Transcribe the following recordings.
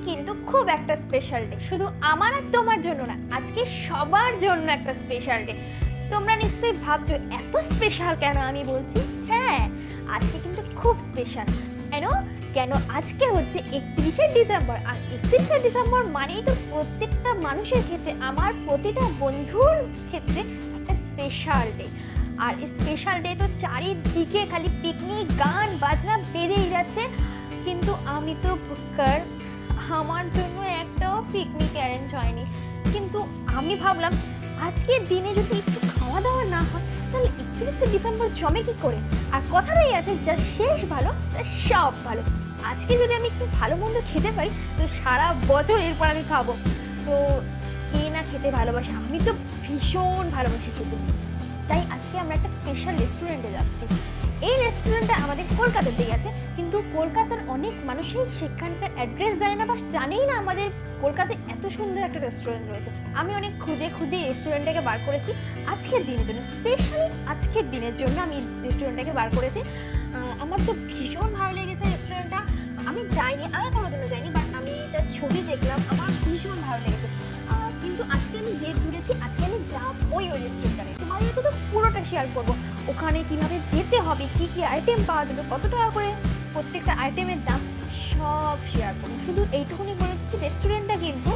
কিন্তু খুব একটা স্পেশাল ডে, শুধু আমার আর তোমার জন্য না, আজকে সবার জন্য একটা স্পেশাল ডে। তোমরা নিশ্চয়ই ভাবছো এত স্পেশাল কেন আমি বলছি। হ্যাঁ, আজকে কিন্তু খুব স্পেশাল। কেন আজকে হচ্ছে 31শে ডিসেম্বর। আর 31শে ডিসেম্বর মানেই তো প্রত্যেকটা মানুষের ক্ষেত্রে, আমার প্রতিটা বন্ধুর ক্ষেত্রে একটা স্পেশাল ডে। আর স্পেশাল ডে তো চারিদিকে খালি পিকনিক, গান বাজনা বেজেই যাচ্ছে, কিন্তু আমি তো বুকার, আমার জন্য একটাও পিকনিক অ্যারেঞ্জ হয়নি। কিন্তু আমি ভাবলাম আজকের দিনে যদি একটু খাওয়া দাওয়া না হয় তাহলে 31শে ডিসেম্বর জমে কি করে। আর কথাটাই আছে, যা শেষ ভালো তা সব ভালো। আজকে যদি আমি একটু ভালো মন্দ খেতে পারি তো সারা বছর এরপর আমি খাবো। তো কে না খেতে ভালোবাসে, আমি তো ভীষণ ভালোবাসি খেতে। তাই আজকে আমরা একটা স্পেশাল রেস্টুরেন্টে যাচ্ছি। এই রেস্টুরেন্টটা আমাদের কলকাতাতেই আছে, কিন্তু কলকাতার অনেক মানুষই সেখানকার অ্যাড্রেস জানে না বা জানেই না আমাদের কলকাতায় এত সুন্দর একটা রেস্টুরেন্ট রয়েছে। আমি অনেক খুঁজে রেস্টুরেন্টটাকে বার করেছি আজকের দিনের জন্য, স্পেশালি আজকের দিনের জন্য আমি রেস্টুরেন্টটাকে বার করেছি। আমার তো ভীষণ ভালো লেগেছে রেস্টুরেন্টটা। আমি যাইনি, আমি কোনোদিনও যাইনি, বাট আমি এটা ছবি দেখলাম, আমার ভীষণ ভালো লেগেছে। কিন্তু আজকে আমি জেদ ধরেছি, আজকে আমি যাবই ওই রেস্টুরেন্টে। তোমাদেরকে তো পুরোটা শেয়ার করবো, ওখানে কীভাবে যেতে হবে, কী কী আইটেম পাওয়া যাবে, কত টাকা করে প্রত্যেকটা আইটেমের দাম, সব শেয়ার করবো। শুধু এইটুকুনি বলে দিচ্ছি, রেস্টুরেন্টটা কিন্তু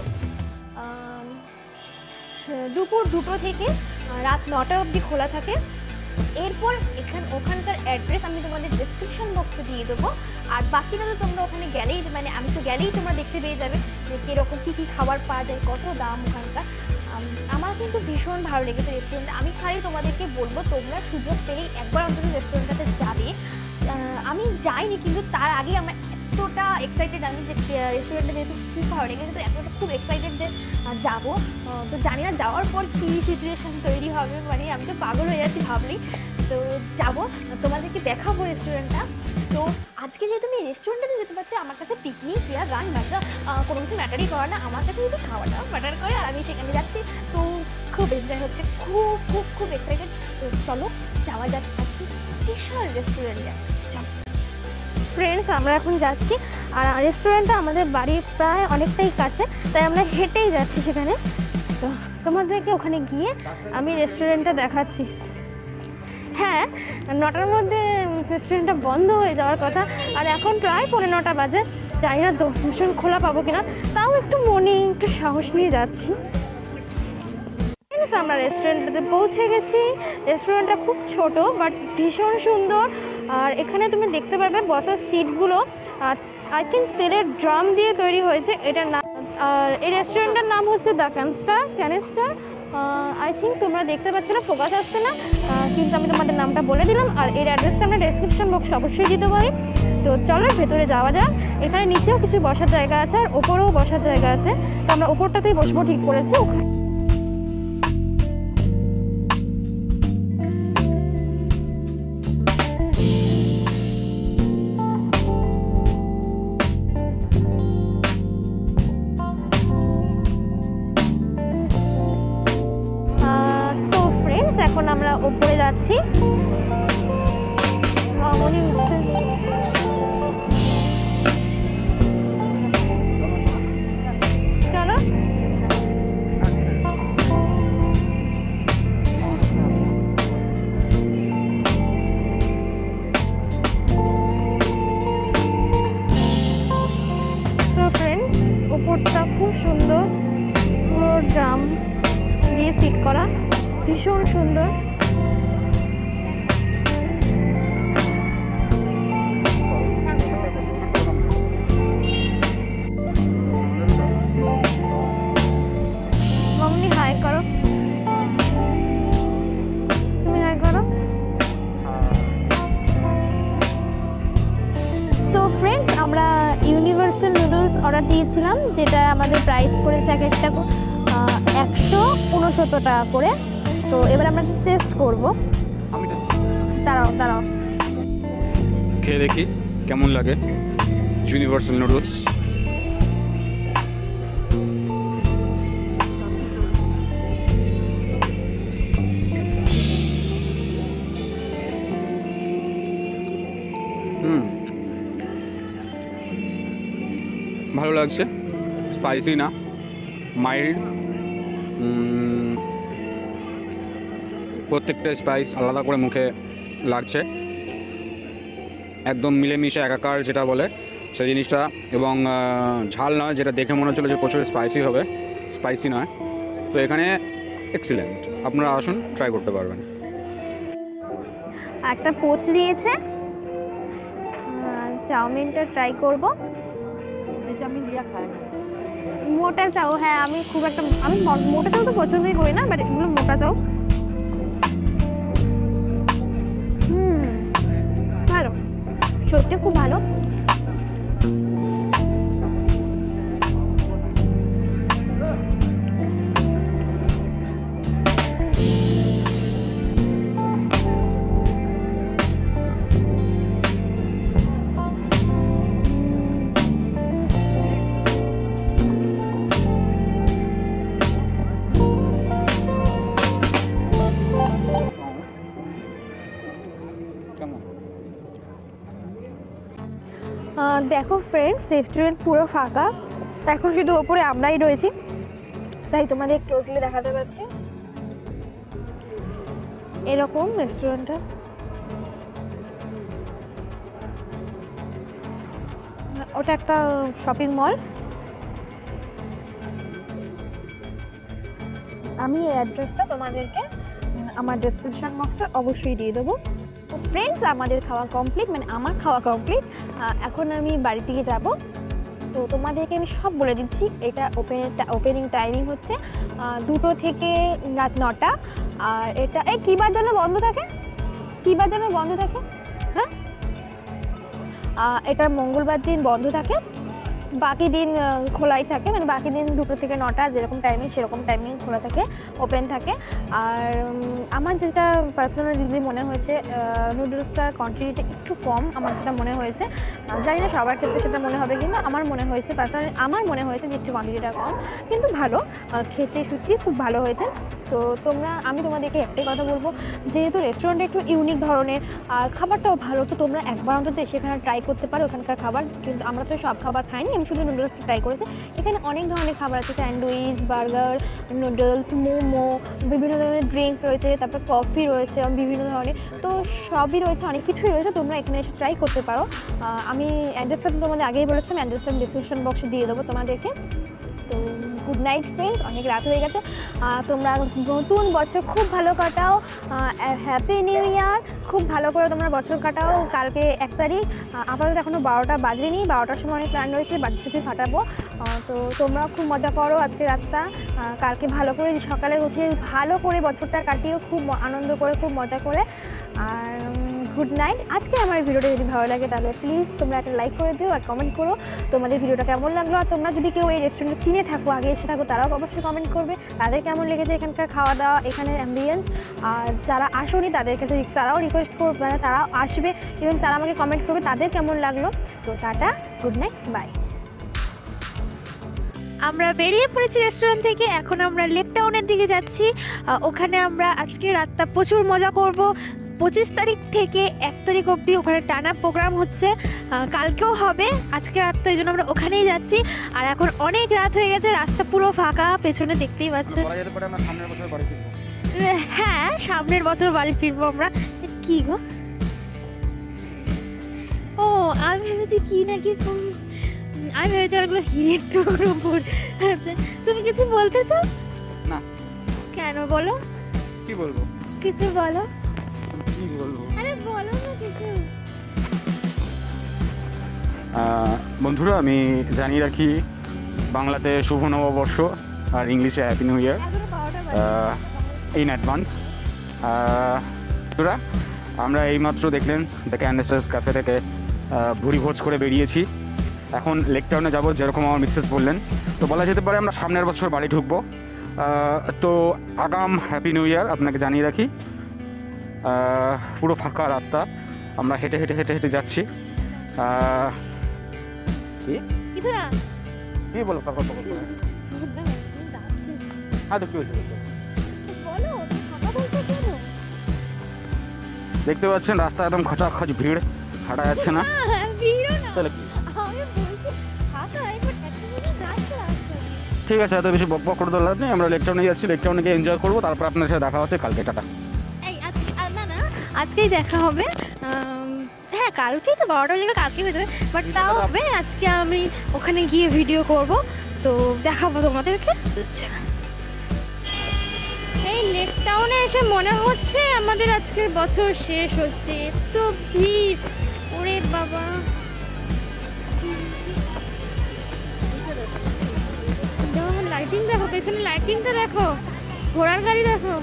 দুপুর 2টো থেকে রাত 9টা অবধি খোলা থাকে। এরপর ওখানকার অ্যাড্রেস আমি তোমাদের ডেসক্রিপশন বক্সে দিয়ে দেবো। আর বাকিটা তো তোমরা ওখানে গেলেই, মানে আমি তো গেলেই তোমরা দেখতে পেয়ে যাবে যে কীরকম কী খাবার পাওয়া যায়, কত দাম ওখানকার। আমার কিন্তু ভীষণ ভালো লেগেছে রেস্টুরেন্টটা। আমি খালি তোমাদেরকে বলবো তোমরা সুযোগ পেলেই একবার অন্তত রেস্টুরেন্টটাতে যাবে। আমি যাইনি, কিন্তু তার আগে আমার এতটা এক্সাইটেড আমি যে রেস্টুরেন্টটা যেহেতু খুব ভালো লেগেছে, তো এতটা খুব এক্সাইটেড যে যাবো। তো জানি না যাওয়ার পর কী সিচুয়েশান তৈরি হবে, মানে আমি তো পাগল হয়ে যাচ্ছি ভাবলেই। তো যাবো, তোমাদেরকে দেখাবো রেস্টুরেন্টটা। তো আজকে যেহেতু আমি রেস্টুরেন্টে যেতে পারছি, আমার কাছে পিকনিক ইয়া গান বাজনা কোনো কিছু ম্যাটারই করে না, আমার কাছে যেহেতু খাওয়াটা ম্যাটার করে, আর আমি সেখানে যাচ্ছি। তো খুব এনজয় হচ্ছে, খুব খুব খুব এক্সাইটেড। তো চলো যাওয়া যাক আজকে স্পেশাল রেস্টুরেন্টে। চলো ফ্রেন্ডস, আমরা এখন যাচ্ছি। আর রেস্টুরেন্টটা আমাদের বাড়ির প্রায় অনেকটাই কাছে, তাই আমরা হেঁটেই যাচ্ছি সেখানে। তো তোমাদেরকে ওখানে গিয়ে আমি রেস্টুরেন্টটা দেখাচ্ছি। হ্যাঁ, 9টার মধ্যে রেস্টুরেন্টটা বন্ধ হয়ে যাওয়ার কথা, আর এখন প্রায় 9:15 বাজে। জানি না রেস্টুরেন্ট খোলা পাবো কিনা, তাও একটু মনে একটু সাহস নিয়ে যাচ্ছি। আমরা রেস্টুরেন্টটাতে পৌঁছে গেছি। রেস্টুরেন্টটা খুব ছোট বাট ভীষণ সুন্দর। আর এখানে তুমি দেখতে পারবে বসার সিটগুলো আই থিঙ্ক তেলের ড্রাম দিয়ে তৈরি হয়েছে, এটার নাম। আর এই রেস্টুরেন্টের নাম হচ্ছে দ্য ক্যানিস্টার। আই থিঙ্ক তোমরা দেখতে পাচ্ছ না, ফোকাস আসছে না, কিন্তু আমি তোমাদের নামটা বলে দিলাম। আর এর অ্যাড্রেসটা আমরা ডেসক্রিপশন বক্সে অবশ্যই দিতে পারি। তো চলো ভেতরে যাওয়া যাক। এখানে নিচেও কিছু বসার জায়গা আছে আর ওপরেও বসার জায়গা আছে, তো আমরা ওপরটাতেই বসবো ঠিক করেছি। এখন আমরা উপরে যাচ্ছি। মনে হচ্ছে চলো। সো ফ্রেন্ডস, উপরটা খুব সুন্দর, পুরো ড্রাম দিয়ে সিট করা, ভীষণ সুন্দর। মামনি হাই করো, তুমি হাই করো। সো ফ্রেন্ডস, আমরা ইউনিভার্সাল নুডলস অর্ডার দিয়েছিলাম, যেটা আমাদের প্রাইস পড়েছে এক একটা 169 টাকা করে। তো এবার আমরা টেস্ট করবো। দাঁড়াও খেয়ে দেখি কেমন লাগে ইউনিভার্সাল নুডলস। ভালো লাগছে। স্পাইসি না, মাইল্ড। প্রত্যেকটা স্পাইস আলাদা করে মুখে লাগছে, একদম মিলেমিশে একাকার যেটা বলে সেই জিনিসটা। এবং ঝাল নয়, যেটা দেখে মনে হচ্ছিলো যে প্রচুর স্পাইসি হবে, স্পাইসি নয়। তো এখানে এক্সিলেন্ট, আপনারা আসুন, ট্রাই করতে পারবেন। একটা পোচ দিয়েছে, চাউমিনটা ট্রাই করব। যে চাউমিন দিয়া খায় না, মোটা চাও। হ্যাঁ, আমি খুব একটা মোটা চাও তো পছন্দই করি না, বাট এগুলো মোটা চাও। ভালো, সত্যি খুব ভালো। দেখো ফ্রেন্ডস, রেস্টুরেন্ট পুরো ফাঁকা, এখন শুধু ওপরে আমরাই রয়েছি, তাই তোমাদের ক্লোজলি দেখাতে পাচ্ছি। এরকম রেস্টুরেন্টটা। ওটা একটা শপিং মল। আমি এই অ্যাড্রেসটা তোমাদেরকে আমার ডেসক্রিপশন বক্সে অবশ্যই দিয়ে দেবো। তো ফ্রেন্ডস, আমাদের খাওয়া কমপ্লিট, মানে আমার খাওয়া কমপ্লিট। এখন আমি বাড়ি থেকে যাব। তো তোমাদেরকে আমি সব বলে দিচ্ছি। এটা ওপেনিং টাইমিং হচ্ছে 2টো থেকে রাত 9টা। আর এটা কী বার যেন বন্ধ থাকে, হ্যাঁ, এটা মঙ্গলবার দিন বন্ধ থাকে, বাকি দিন খোলাই থাকে, মানে বাকি দিন 2টো থেকে 9টা যেরকম টাইমিং সেরকম টাইমিং খোলা থাকে, ওপেন থাকে। আর আমার যেটা পার্সোনালি মনে হয়েছে, নুডলসটার কোয়ান্টিটিটা একটু কম, আমার যেটা মনে হয়েছে। জানি না সবার ক্ষেত্রে সেটা মনে হবে, কিন্তু আমার মনে হয়েছে পার্সোনালি, আমার মনে হয়েছে যে একটু কোয়ান্টিটিটা কম, কিন্তু ভালো, খেতে সত্যি খুব ভালো হয়েছে। তো আমি তোমাদেরকে একটাই কথা বলবো, যেহেতু রেস্টুরেন্টটা একটু ইউনিক ধরনের আর খাবারটাও ভালো, তো তোমরা একবার অন্তত সেখানে ট্রাই করতে পারো ওখানকার খাবার। কিন্তু আমরা তো সব খাবার খাইনি, আমি শুধু নুডলস ট্রাই করেছি। এখানে অনেক ধরনের খাবার আছে, স্যান্ডউইচ, বার্গার, নুডলস, মোমো, বিভিন্ন ধরনের ড্রিঙ্কস রয়েছে, তারপর কফি রয়েছে বিভিন্ন ধরনের, তো সবই রয়েছে, অনেক কিছুই রয়েছে। তোমরা এখানে এসে ট্রাই করতে পারো। আমি অ্যাড্রেসটা তোমাদের আগেই বলেছিলাম, অ্যাড্রেসটা আমি ডিসক্রিপশন বক্সে দিয়ে দেবো তোমাদেরকে। তো গুড নাইট ফ্রেন্ডস, অনেক রাত হয়ে গেছে। তোমরা নতুন বছর খুব ভালো কাটাও, হ্যাপি নিউ ইয়ার, খুব ভালো করে তোমরা বছর কাটাও। কালকে 1 তারিখ, আপাতত এখনও 12টা বাজেনি, 12টার সময় অনেক প্ল্যান রয়েছে, বাজি ফাটাবো। তো তোমরা খুব মজা করো আজকে রাতটা, কালকে ভালো করে সকালে উঠে ভালো করে বছরটা কাটিও, খুব আনন্দ করে, খুব মজা করে। আর গুড নাইট। আজকে আমার ভিডিওটা যদি ভালো লাগে তাহলে প্লিজ তোমরা একটা লাইক করে দিও আর কমেন্ট করো তোমাদের ভিডিওটা কেমন লাগলো। আর তোমরা যদি কেউ এই রেস্টুরেন্টে চিনে থাকো, আগে এসে থাকো, তারাও অবশ্যই কমেন্ট করবে তাদের কেমন লেগেছে এখানকার খাওয়া দাওয়া, এখানের অ্যাম্বিয়েন্স। আর যারা আসেনি তাদের কাছে তারাও রিকোয়েস্ট করবে, মানে তারাও আসবে এবং তারা আমাকে কমেন্ট করবে তাদের কেমন লাগলো। তো টাটা, গুড নাইট, বাই। আমরা বেরিয়ে পড়েছি রেস্টুরেন্ট থেকে, এখন আমরা লেক টাউনের দিকে যাচ্ছি। ওখানে আমরা আজকে রাতটা প্রচুর মজা করব। 25 তারিখ থেকে 1 তারিখ অবধি ওখানে টানা প্রোগ্রাম হচ্ছে, কালকেও হবে, আজকে রাত তো এই জন্য আমরা ওখানেই যাচ্ছি। আর এখন অনেক রাত হয়ে গেছে, রাস্তা পুরো ফাঁকা, পেছনে দেখতেই পাচ্ছেন। হ্যাঁ, সামনের বছর বাড়ি ফিরবো আমরা। কি গো, ও আমি ভেবেছি কি নাকি, আমি ভেবেছি ওগুলো হিরের টুকরো উপর। আচ্ছা, তুমি কিছু বলতে চাও? না। কেন, বলো। কি বলবো? কিছু বলো। কি বলবো? আরে বলো না কিছু। বন্ধুরা, আমি জানিয়ে রাখি, বাংলাতে শুভ নববর্ষ আর ইংলিশে happy new year in advance. বন্ধুরা, আমরা এইমাত্র দেখলেন দ্য ক্যানিস্টার ক্যাফে থেকে ভুরি ভোজ করে বেরিয়েছি। এখন লেক টাউনে যাবো, যেরকম আমার মিসেস বললেন। তো বলা যেতে পারে আমরা সামনের বছর বাড়ি ঢুকবো। তো আগাম হ্যাপি নিউ ইয়ার আপনাকে জানিয়ে রাখি। পুরো ফাঁকা রাস্তা, আমরা হেঁটে হেঁটে হেঁটে হেঁটে যাচ্ছি। কিছু না, কি বলো? হ্যাঁ, তো কি হয়েছে? দেখতে পাচ্ছেন রাস্তা একদম খচাখচ ভিড়, হাঁটা যাচ্ছে না। ভিড়ও না, তাহলে কি? আমি বলছি ফাঁকা, এবার একটা যাচ্ছে রাস্তা। ঠিক আছে, এত বেশি বক করে লাভ নেই, আমরা লেকটাউনে যাচ্ছি, লেকটাউনে গিয়ে এনজয় করবো, তারপর আপনার সাথে দেখা হচ্ছে কালকে। টাটা। এই আজকে না না আজকেই দেখা হবে। হ্যাঁ কালকেই তো 12টা বাজে, কালকেই হয়ে যাবে, বাট তাও হবে আজকে আমি ওখানে গিয়ে ভিডিও করব, তো দেখাবো তোমাদেরকে। এই লেক টাউনে এসে মনে হচ্ছে আমাদের আজকের বছর শেষ হচ্ছে, এত ভিড়, ওরে বাবা। লাইটিং দেখো, পেছনে লাইটিংটা দেখো, ঘোড়ার গাড়ি দেখো।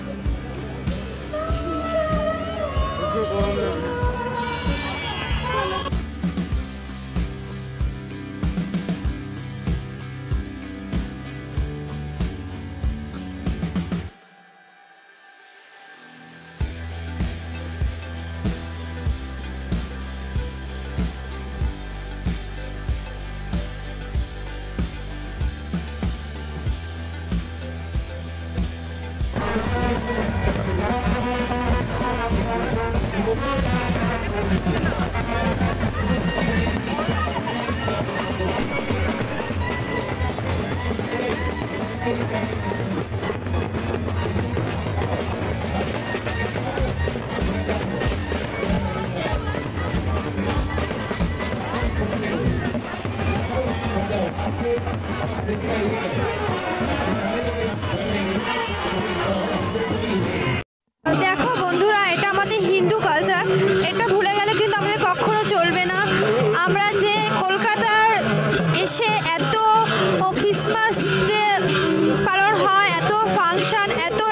দেখো বন্ধুরা, এটা আমাদের হিন্দু কালচার, এটা ভুলে গেলে কিন্তু আমাদের কখনো চলবে না। আমরা যে কলকাতার এসে এত ক্রিসমাস ডে পালন হয়, এত ফাংশন, এত